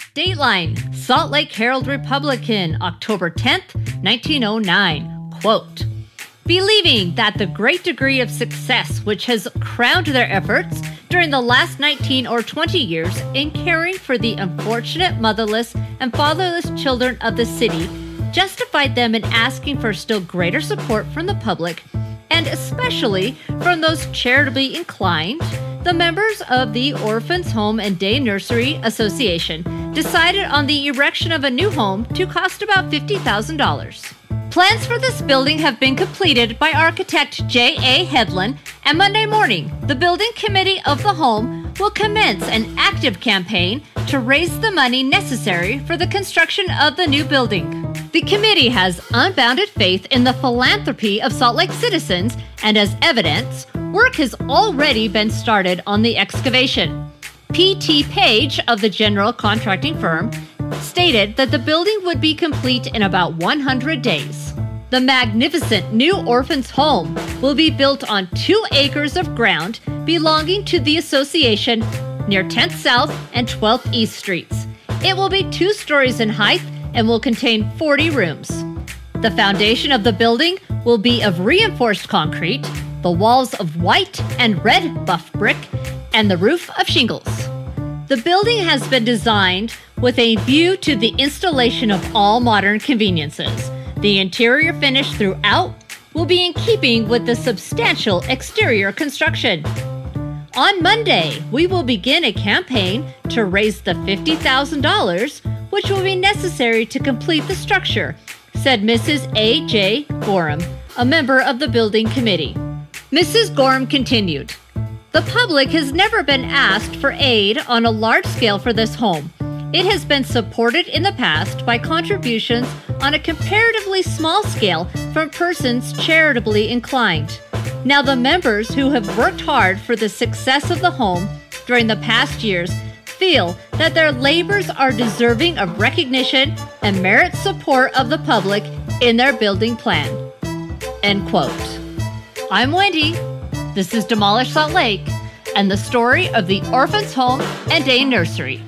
Dateline, Salt Lake Herald Republican, October 10th, 1909. Quote, believing that the great degree of success which has crowned their efforts during the last 19 or 20 years in caring for the unfortunate motherless and fatherless children of the city justified them in asking for still greater support from the public, and especially from those charitably inclined, the members of the Orphans Home and Day Nursery Association decided on the erection of a new home to cost about $50,000. Plans for this building have been completed by architect J.A. Hedlund, and Monday morning, the building committee of the home will commence an active campaign to raise the money necessary for the construction of the new building. The committee has unbounded faith in the philanthropy of Salt Lake citizens, and as evidence, work has already been started on the excavation. P.T. Page of the general contracting firm stated that the building would be complete in about 100 days. The magnificent new orphans' home will be built on 2 acres of ground belonging to the association near 10th South and 12th East Streets. It will be 2 stories in height and will contain 40 rooms. The foundation of the building will be of reinforced concrete, the walls of white and red buff brick, and the roof of shingles. The building has been designed with a view to the installation of all modern conveniences. The interior finish throughout will be in keeping with the substantial exterior construction. On Monday, we will begin a campaign to raise the $50,000, which will be necessary to complete the structure, said Mrs. A.J. Gorham, a member of the building committee. Mrs. Gorham continued, the public has never been asked for aid on a large scale for this home. It has been supported in the past by contributions on a comparatively small scale from persons charitably inclined. Now the members who have worked hard for the success of the home during the past years feel that their labors are deserving of recognition and merit support of the public in their building plan. End quote. I'm Wendy. This is Demolish Salt Lake and the story of the Orphans Home and Day Nursery.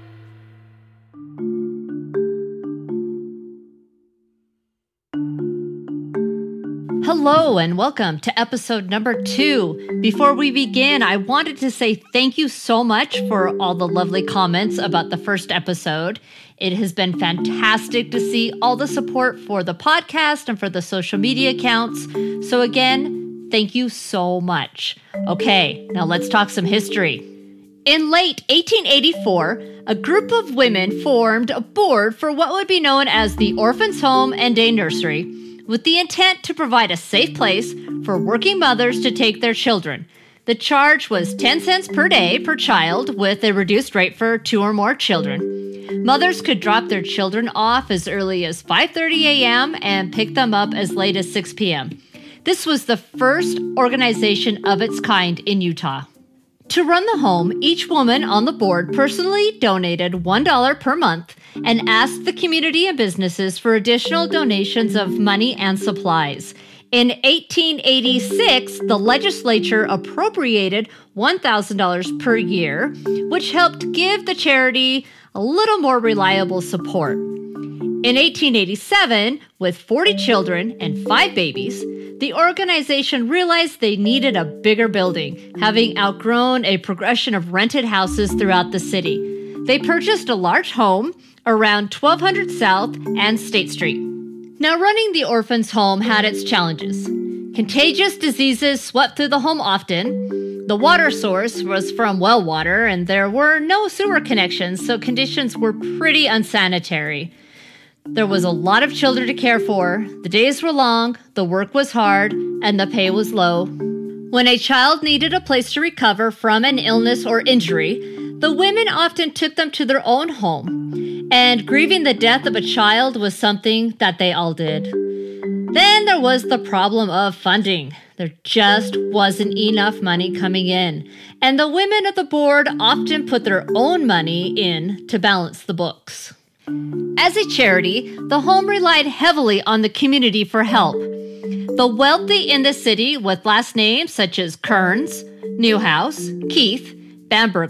Hello and welcome to episode number 2. Before we begin, I wanted to say thank you so much for all the lovely comments about the first episode. It has been fantastic to see all the support for the podcast and for the social media accounts. So again, thank you so much. Okay, now let's talk some history. In late 1884, a group of women formed a board for what would be known as the Orphans Home and Day Nursery, with the intent to provide a safe place for working mothers to take their children. The charge was 10 cents per day per child, with a reduced rate for 2 or more children. Mothers could drop their children off as early as 5:30 a.m. and pick them up as late as 6 p.m. This was the first organization of its kind in Utah. To run the home, each woman on the board personally donated $1 per month and asked the community and businesses for additional donations of money and supplies. In 1886, the legislature appropriated $1,000 per year, which helped give the charity a little more reliable support. In 1887, with 40 children and 5 babies, the organization realized they needed a bigger building, having outgrown a progression of rented houses throughout the city. They purchased a large home around 1200 South and State Street. Now, running the orphans' home had its challenges. Contagious diseases swept through the home often. The water source was from well water, and there were no sewer connections, so conditions were pretty unsanitary. There was a lot of children to care for, the days were long, the work was hard, and the pay was low. When a child needed a place to recover from an illness or injury, the women often took them to their own home, and grieving the death of a child was something that they all did. Then there was the problem of funding. There just wasn't enough money coming in, and the women of the board often put their own money in to balance the books. As a charity, the home relied heavily on the community for help. The wealthy in the city with last names such as Kearns, Newhouse, Keith, Bamberger,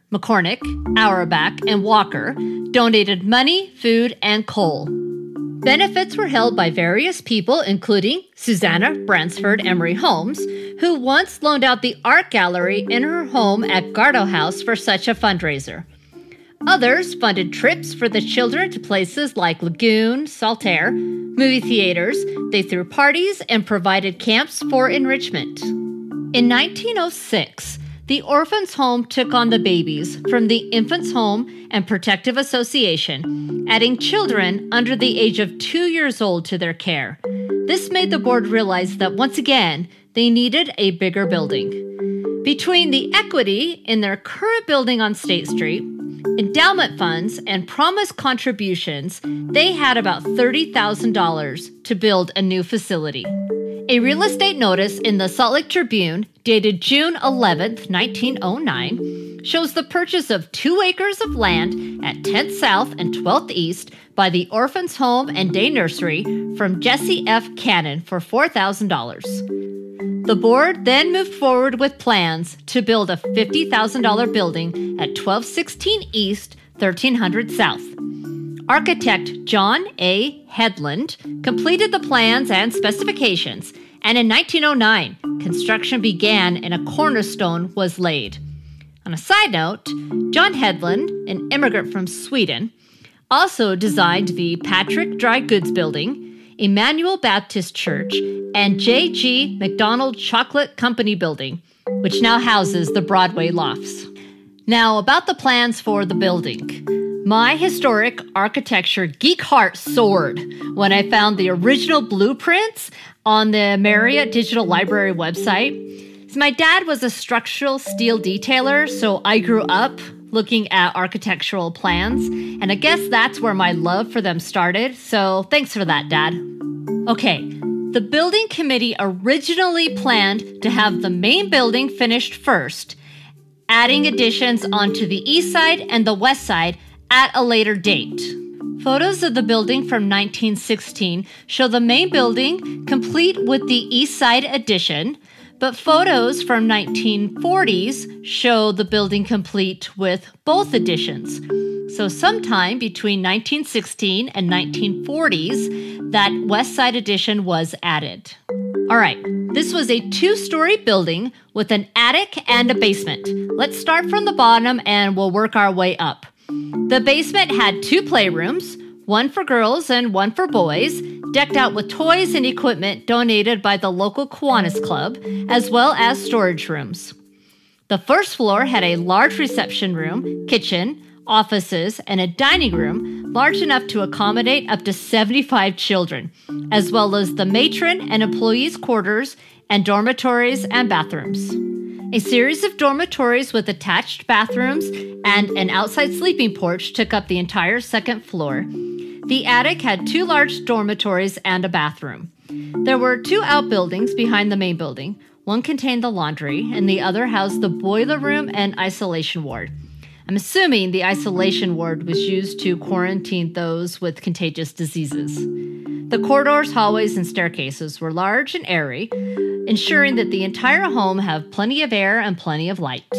McCormick, Auerbach, and Walker donated money, food, and coal. Benefits were held by various people, including Susanna Bransford Emery Holmes, who once loaned out the art gallery in her home at Gardo House for such a fundraiser. Others funded trips for the children to places like Lagoon, Saltaire, movie theaters. They threw parties and provided camps for enrichment. In 1906, the Orphans' Home took on the babies from the Infants' Home and Protective Association, adding children under the age of 2 years old to their care. This made the board realize that once again, they needed a bigger building. Between the equity in their current building on State Street, endowment funds, and promised contributions, they had about $30,000 to build a new facility. A real estate notice in the Salt Lake Tribune, dated June 11, 1909, shows the purchase of 2 acres of land at 10th South and 12th East by the Orphans' Home and Day Nursery from Jesse F. Cannon for $4,000. The board then moved forward with plans to build a $50,000 building at 1216 East, 1300 South. Architect John A. Headland completed the plans and specifications, and in 1909, construction began and a cornerstone was laid. On a side note, John Headland, an immigrant from Sweden, also designed the Patrick Dry Goods Building, Emmanuel Baptist Church, and J.G. McDonald Chocolate Company Building, which now houses the Broadway Lofts. Now, about the plans for the building. My historic architecture geek heart soared when I found the original blueprints on the Marriott Digital Library website. My dad was a structural steel detailer, so I grew up looking at architectural plans, and I guess that's where my love for them started, so thanks for that, Dad. Okay, the building committee originally planned to have the main building finished first, adding additions onto the east side and the west side at a later date. Photos of the building from 1916 show the main building complete with the east side addition, but photos from 1940s show the building complete with both additions. So sometime between 1916 and 1940s, that west side addition was added. All right, this was a 2-story building with an attic and a basement. Let's start from the bottom and we'll work our way up. The basement had 2 playrooms, one for girls and one for boys, decked out with toys and equipment donated by the local Kiwanis Club, as well as storage rooms. The first floor had a large reception room, kitchen, offices, and a dining room large enough to accommodate up to 75 children, as well as the matron and employees' quarters and dormitories and bathrooms. A series of dormitories with attached bathrooms and an outside sleeping porch took up the entire second floor. The attic had 2 large dormitories and a bathroom. There were 2 outbuildings behind the main building. One contained the laundry, and the other housed the boiler room and isolation ward. I'm assuming the isolation ward was used to quarantine those with contagious diseases. The corridors, hallways, and staircases were large and airy, ensuring that the entire home had plenty of air and plenty of light.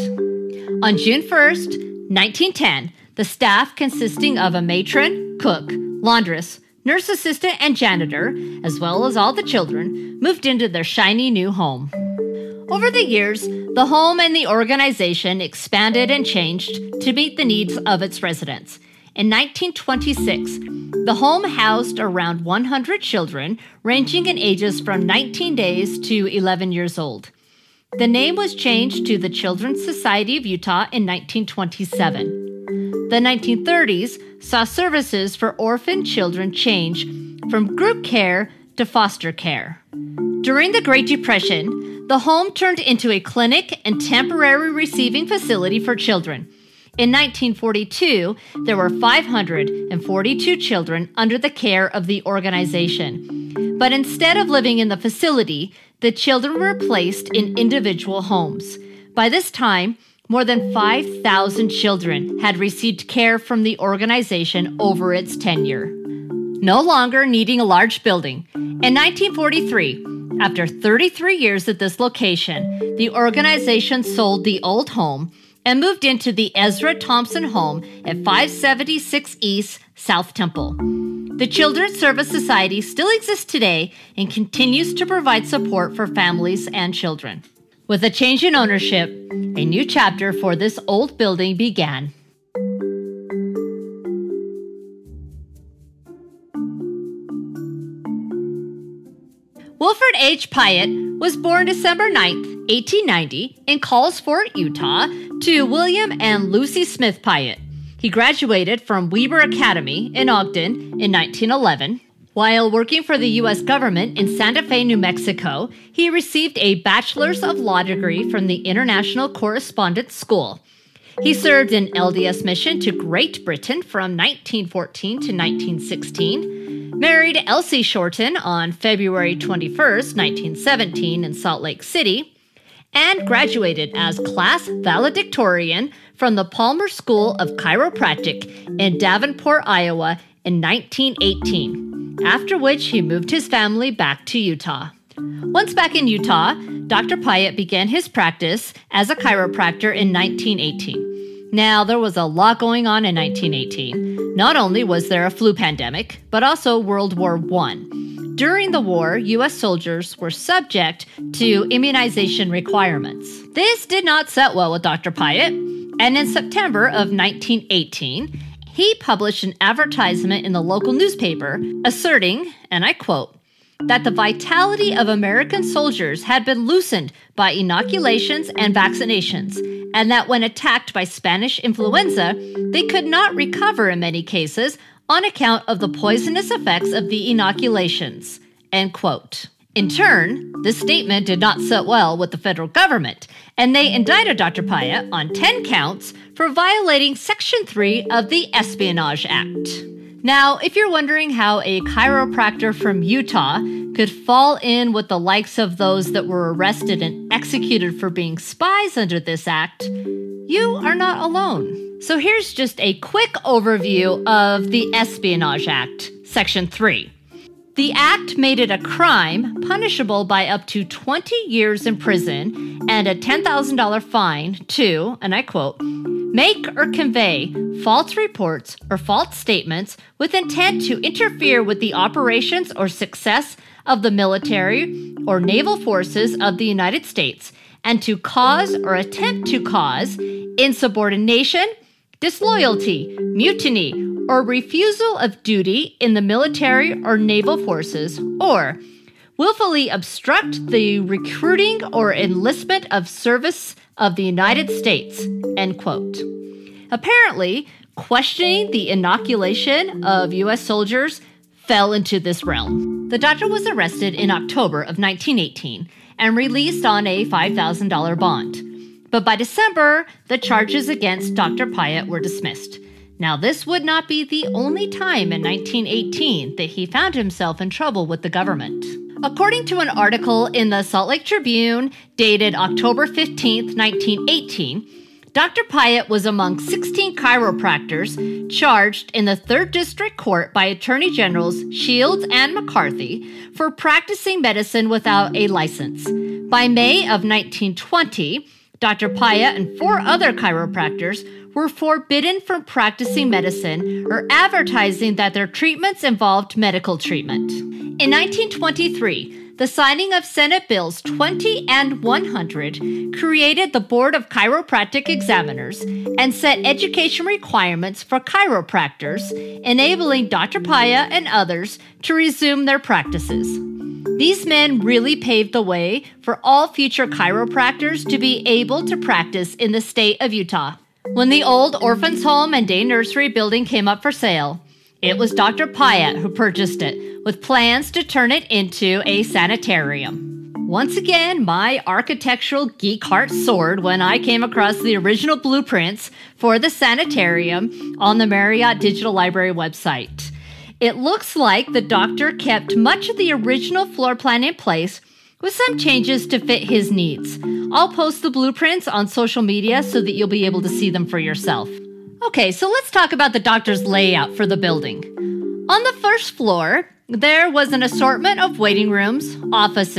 On June 1st, 1910, the staff consisting of a matron, cook, laundress, nurse assistant, and janitor, as well as all the children, moved into their shiny new home. Over the years, the home and the organization expanded and changed to meet the needs of its residents. In 1926, the home housed around 100 children, ranging in ages from 19 days to 11 years old. The name was changed to the Children's Society of Utah in 1927. The 1930s saw services for orphan children change from group care to foster care. During the Great Depression, the home turned into a clinic and temporary receiving facility for children. In 1942, there were 542 children under the care of the organization. But instead of living in the facility, the children were placed in individual homes. By this time, more than 5,000 children had received care from the organization over its tenure. No longer needing a large building, in 1943, after 33 years at this location, the organization sold the old home and moved into the Ezra Thompson home at 576 East South Temple. The Children's Service Society still exists today and continues to provide support for families and children. With a change in ownership, a new chapter for this old building began. Wilfred H. Pyatt was born December 9, 1890, in Calls Fort, Utah, to William and Lucy Smith Pyatt. He graduated from Weber Academy in Ogden in 1911. While working for the U.S. government in Santa Fe, New Mexico, he received a Bachelor's of Law degree from the International Correspondence School. He served in LDS mission to Great Britain from 1914 to 1916, married Elsie Shorten on February 21, 1917 in Salt Lake City, and graduated as class valedictorian from the Palmer School of Chiropractic in Davenport, Iowa in 1918. After which he moved his family back to Utah. Once back in Utah, Dr. Pyatt began his practice as a chiropractor in 1918. Now, there was a lot going on in 1918. Not only was there a flu pandemic, but also World War I. During the war, U.S. soldiers were subject to immunization requirements. This did not set well with Dr. Pyatt, and in September of 1918, he published an advertisement in the local newspaper asserting, and I quote, that the vitality of American soldiers had been loosened by inoculations and vaccinations, and that when attacked by Spanish influenza, they could not recover in many cases on account of the poisonous effects of the inoculations, end quote. In turn, this statement did not sit well with the federal government, and they indicted Dr. Pyatt on 10 counts for violating Section 3 of the Espionage Act. Now, if you're wondering how a chiropractor from Utah could fall in with the likes of those that were arrested and executed for being spies under this act, you are not alone. So here's just a quick overview of the Espionage Act, Section 3. The act made it a crime punishable by up to 20 years in prison and a $10,000 fine to, and I quote, make or convey false reports or false statements with intent to interfere with the operations or success of the military or naval forces of the United States and to cause or attempt to cause insubordination, disloyalty, mutiny, or refusal of duty in the military or naval forces, or willfully obstruct the recruiting or enlistment of service of the United States, end quote. Apparently, questioning the inoculation of U.S. soldiers fell into this realm. The doctor was arrested in October of 1918 and released on a $5,000 bond. But by December, the charges against Dr. Pyatt were dismissed. Now, this would not be the only time in 1918 that he found himself in trouble with the government. According to an article in the Salt Lake Tribune dated October 15, 1918, Dr. Pyatt was among 16 chiropractors charged in the 3rd District Court by Attorney Generals Shields and McCarthy for practicing medicine without a license. By May of 1920, Dr. Pyatt and 4 other chiropractors were forbidden from practicing medicine or advertising that their treatments involved medical treatment. In 1923, the signing of Senate Bills 20 and 100 created the Board of Chiropractic Examiners and set education requirements for chiropractors, enabling Dr. Pyatt and others to resume their practices. These men really paved the way for all future chiropractors to be able to practice in the state of Utah. When the old Orphans Home and Day Nursery building came up for sale, it was Dr. Pyatt who purchased it, with plans to turn it into a sanitarium. Once again, my architectural geek heart soared when I came across the original blueprints for the sanitarium on the Marriott Digital Library website. It looks like the doctor kept much of the original floor plan in place with some changes to fit his needs. I'll post the blueprints on social media so that you'll be able to see them for yourself. Okay, so let's talk about the doctor's layout for the building. On the first floor, there was an assortment of waiting rooms, offices,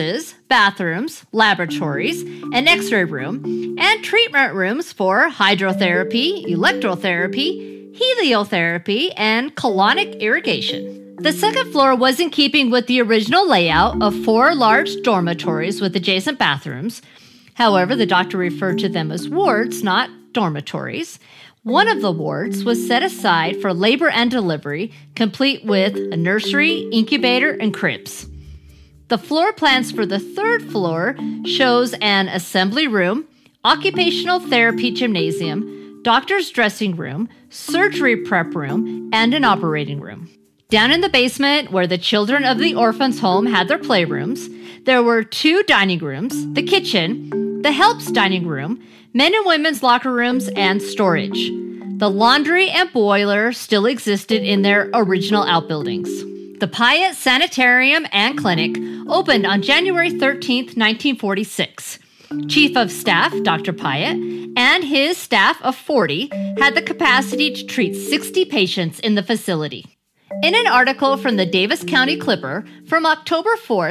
bathrooms, laboratories, an x-ray room, and treatment rooms for hydrotherapy, electrotherapy, heliotherapy, and colonic irrigation. The second floor was in keeping with the original layout of 4 large dormitories with adjacent bathrooms. However, the doctor referred to them as wards, not dormitories. One of the wards was set aside for labor and delivery, complete with a nursery, incubator, and cribs. The floor plans for the third floor shows an assembly room, occupational therapy gymnasium, doctor's dressing room, surgery prep room, and an operating room. Down in the basement, where the children of the orphans' home had their playrooms, there were 2 dining rooms, the kitchen, the helps dining room, men and women's locker rooms, and storage. The laundry and boiler still existed in their original outbuildings. The Pyatt Sanitarium and Clinic opened on January 13, 1946. Chief of Staff, Dr. Pyatt, and his staff of 40 had the capacity to treat 60 patients in the facility. In an article from the Davis County Clipper from October 4,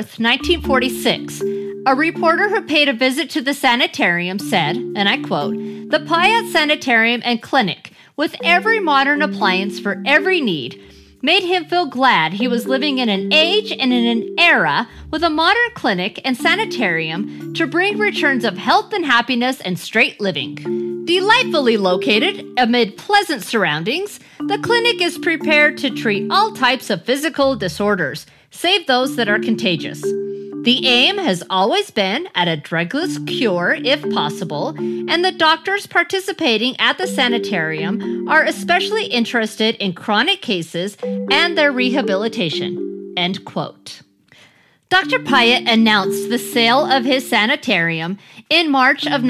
1946, a reporter who paid a visit to the sanitarium said, and I quote, "The Pyatt Sanitarium and Clinic, with every modern appliance for every need, made him feel glad he was living in an age and in an era with a modern clinic and sanitarium to bring returns of health and happiness and straight living. Delightfully located amid pleasant surroundings, the clinic is prepared to treat all types of physical disorders, save those that are contagious. The aim has always been at a drugless cure if possible, and the doctors participating at the sanitarium are especially interested in chronic cases and their rehabilitation." End quote. Dr. Pyatt announced the sale of his sanitarium in March of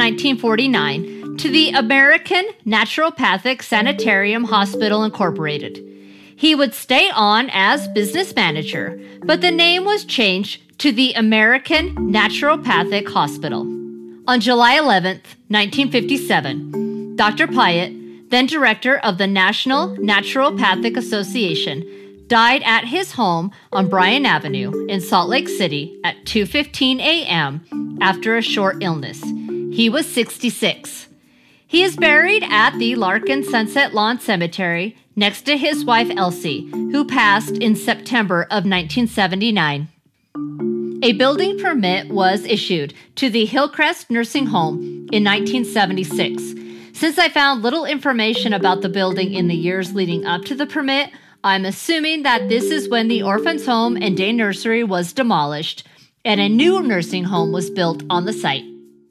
1949 to the American Naturopathic Sanitarium Hospital Incorporated. He would stay on as business manager, but the name was changed to the American Naturopathic Hospital. On July 11, 1957, Dr. Pyatt, then director of the National Naturopathic Association, died at his home on Bryan Avenue in Salt Lake City at 2:15 a.m. after a short illness. He was 66. He is buried at the Larkin Sunset Lawn Cemetery next to his wife Elsie, who passed in September of 1979. A building permit was issued to the Hillcrest Nursing Home in 1976. Since I found little information about the building in the years leading up to the permit, I'm assuming that this is when the orphan's home and day nursery was demolished and a new nursing home was built on the site.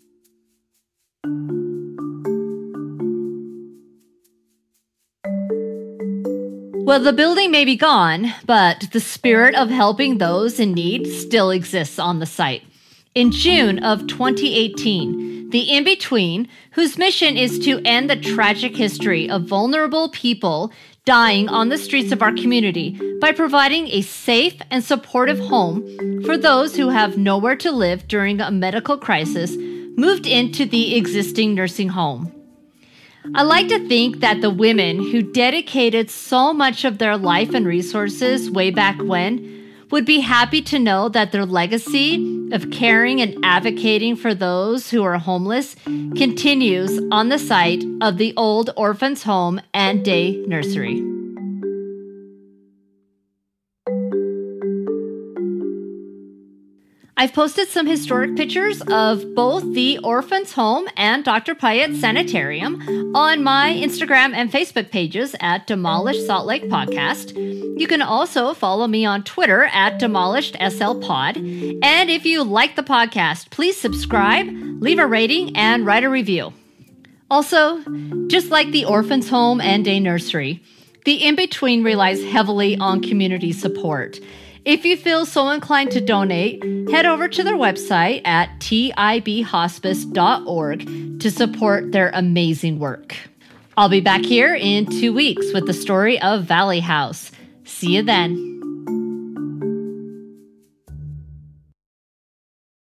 Well, the building may be gone, but the spirit of helping those in need still exists on the site. In June of 2018, the In-Between, whose mission is to end the tragic history of vulnerable people dying on the streets of our community by providing a safe and supportive home for those who have nowhere to live during a medical crisis, moved into the existing nursing home. I like to think that the women who dedicated so much of their life and resources way back when would be happy to know that their legacy of caring and advocating for those who are homeless continues on the site of the old orphan's home and day nursery. I've posted some historic pictures of both the orphan's home and Dr. Pyatt Sanitarium on my Instagram and Facebook pages at Demolished Salt Lake Podcast. You can also follow me on Twitter at DemolishedSLPod. And if you like the podcast, please subscribe, leave a rating, and write a review. Also, just like the orphan's home and day nursery, the In-Between relies heavily on community support. If you feel so inclined to donate, head over to their website at tibhospice.org to support their amazing work. I'll be back here in 2 weeks with the story of Valley House. See you then.